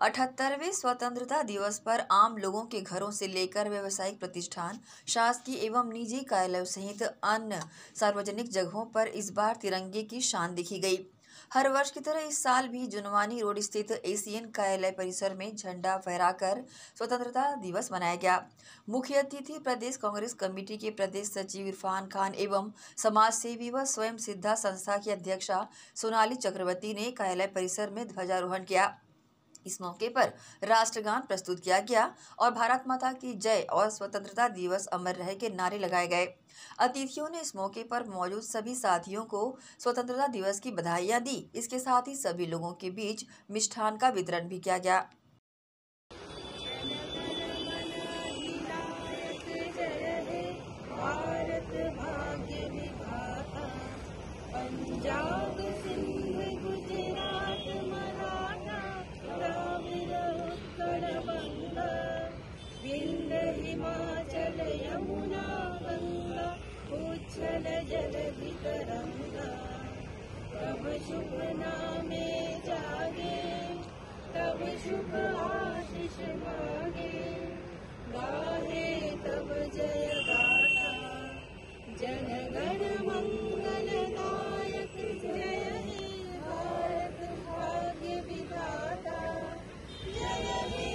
78वें स्वतंत्रता दिवस पर आम लोगों के घरों से लेकर व्यावसायिक प्रतिष्ठान, शासकीय एवं निजी कार्यालयों सहित अन्य सार्वजनिक जगहों पर इस बार तिरंगे की शान दिखी गई। हर वर्ष की तरह इस साल भी जुनवानी रोड स्थित एशियन कार्यालय परिसर में झंडा फहराकर स्वतंत्रता दिवस मनाया गया। मुख्य अतिथि प्रदेश कांग्रेस कमेटी के प्रदेश सचिव इरफान खान एवं समाज सेवी व स्वयं सिद्धा संस्था की अध्यक्षा सोनाली चक्रवर्ती ने कार्यालय परिसर में ध्वजारोहण किया। इस मौके पर राष्ट्रगान प्रस्तुत किया गया और भारत माता की जय और स्वतंत्रता दिवस अमर रहे के नारे लगाए गए। अतिथियों ने इस मौके पर मौजूद सभी साथियों को स्वतंत्रता दिवस की बधाइयां दी। इसके साथ ही सभी लोगों के बीच मिष्ठान का वितरण भी किया गया। हिमाचल यमुना गंगा उच्छल जलधि तरंगा, तब शुभ नामे जागे, तब शुभ आशीष मांगे, गाहे तब जय गाथा, जन गण मंगलदायक जय हे भारत भाग्य विधाता, जय हे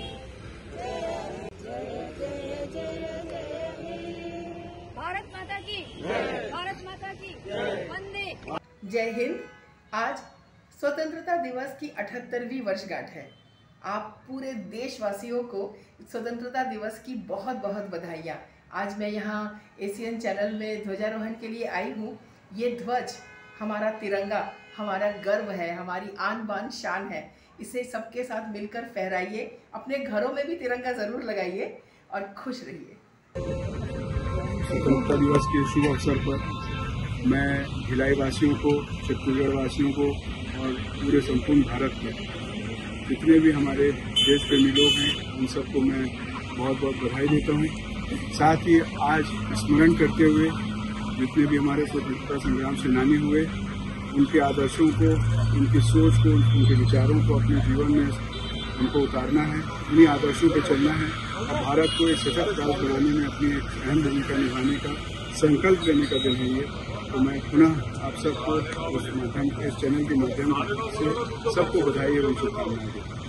भारत माता की, भारत माता की वंदे। जय हिंद। आज स्वतंत्रता दिवस की 78वीं वर्षगांठ है। आप पूरे देशवासियों को स्वतंत्रता दिवस की बहुत बहुत बधाइयाँ। आज मैं यहाँ एशियन चैनल में ध्वजारोहण के लिए आई हूँ। ये ध्वज हमारा तिरंगा हमारा गर्व है, हमारी आन बान शान है। इसे सबके साथ मिलकर फहराइए, अपने घरों में भी तिरंगा जरूर लगाइए और खुश रहिए। स्वतंत्रता दिवस के शुभ अवसर पर मैं भिलाई वासियों को, छत्तीसगढ़ वासियों को और पूरे संपूर्ण भारत में जितने भी हमारे देश प्रेमी लोग हैं उन सबको मैं बहुत बहुत बधाई देता हूँ। साथ ही आज स्मरण करते हुए जितने भी हमारे स्वतंत्रता संग्राम सेनानी हुए, उनके आदर्शों को, उनकी सोच को, उनके विचारों को अपने जीवन में उनको उतारना है, उन्हीं आदर्शों पर चलना है और भारत को एक सशक्त राष्ट्र बनाने में अपनी एक अहम भूमिका निभाने का संकल्प लेने का दिन है ये। तो मैं पुनः आप सबको इस चैनल के माध्यम से सबको बधाई एवं शुभकामनाएं देता हूँ।